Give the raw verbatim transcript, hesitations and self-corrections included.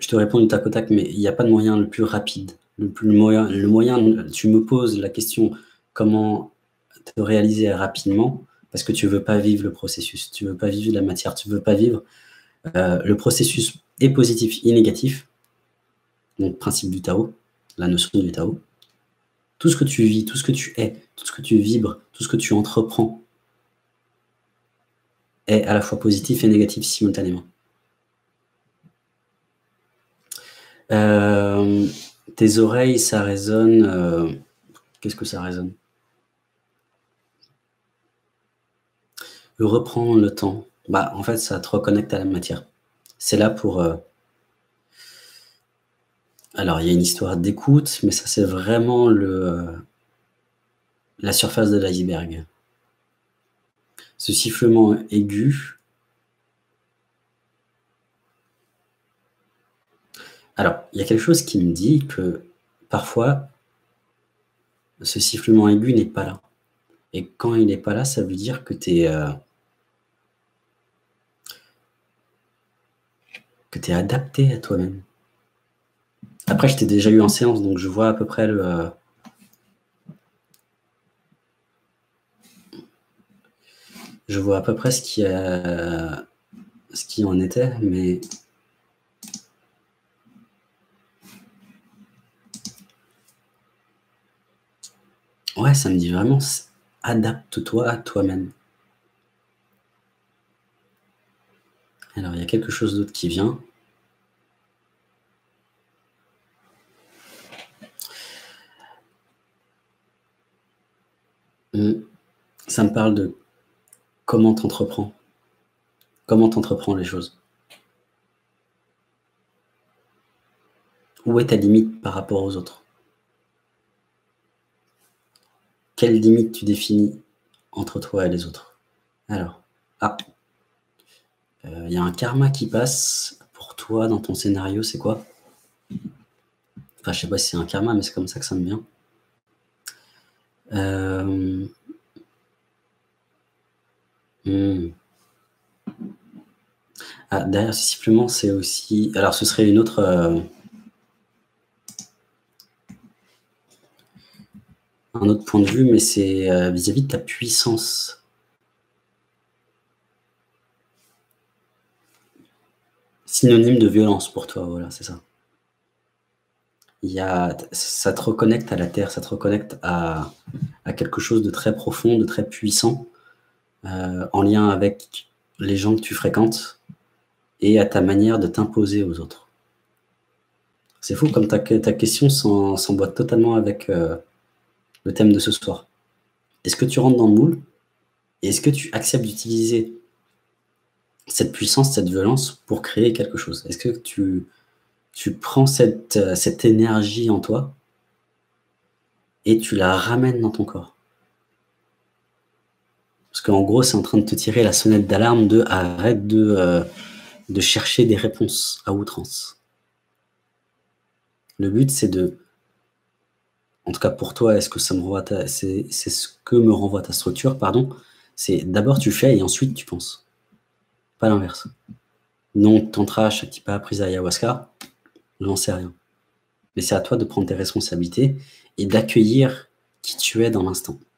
te réponds du tac au tac, mais il n'y a pas de moyen le plus rapide. Le, plus, le, moyen, le moyen, tu me poses la question comment te réaliser rapidement, parce que tu ne veux pas vivre le processus, tu ne veux pas vivre la matière, tu ne veux pas vivre euh, le processus est positif et négatif, donc principe du Tao, la notion du Tao. Tout ce que tu vis, tout ce que tu es, tout ce que tu vibres, tout ce que tu entreprends est à la fois positif et négatif simultanément. Euh, tes oreilles, ça résonne... Euh, Qu'est-ce que ça résonne? Reprends le temps. Bah, en fait, ça te reconnecte à la matière. C'est là pour... Euh... Alors, il y a une histoire d'écoute, mais ça, c'est vraiment le, euh, la surface de l'iceberg. Ce sifflement aigu... Alors, il y a quelque chose qui me dit que parfois, ce sifflement aigu n'est pas là. Et quand il n'est pas là, ça veut dire que tu es... Euh... que tu es adapté à toi-même. Après, je t'ai déjà eu en séance, donc je vois à peu près le... Euh... Je vois à peu près ce qui, a... ce qui en était, mais... Ouais, ça me dit vraiment, adapte-toi à toi-même. Alors, il y a quelque chose d'autre qui vient. Ça me parle de comment t'entreprends. Comment t'entreprends les choses. Où est ta limite par rapport aux autres? Quelle limite tu définis entre toi et les autres? Alors, ah, il euh, y a un karma qui passe pour toi dans ton scénario, c'est quoi? Enfin, je sais pas si c'est un karma, mais c'est comme ça que ça me vient. Euh... Hmm. Ah, derrière ce sifflement, c'est aussi... Alors, ce serait une autre... Euh... un autre point de vue, mais c'est euh, vis-à-vis de ta puissance. Synonyme de violence pour toi, voilà, c'est ça. Il y a, ça te reconnecte à la terre, ça te reconnecte à, à quelque chose de très profond, de très puissant, euh, en lien avec les gens que tu fréquentes et à ta manière de t'imposer aux autres. C'est fou comme ta, ta question s'emboîte totalement avec euh, le thème de ce soir. Est-ce que tu rentres dans le moule? Et est-ce que tu acceptes d'utiliser cette puissance, cette violence pour créer quelque chose? Est-ce que tu, tu prends cette, cette énergie en toi et tu la ramènes dans ton corps? Parce qu'en gros, c'est en train de te tirer la sonnette d'alarme de arrête de, euh, de chercher des réponses à outrance. Le but, c'est de... En tout cas, pour toi, est-ce que ça me renvoie ta... c'est ce que me renvoie ta structure, pardon. C'est d'abord tu fais et ensuite tu penses. Pas l'inverse. Non, tantra, shaktipa, prise ayahuasca, j'en sais rien. Mais c'est à toi de prendre tes responsabilités et d'accueillir qui tu es dans l'instant.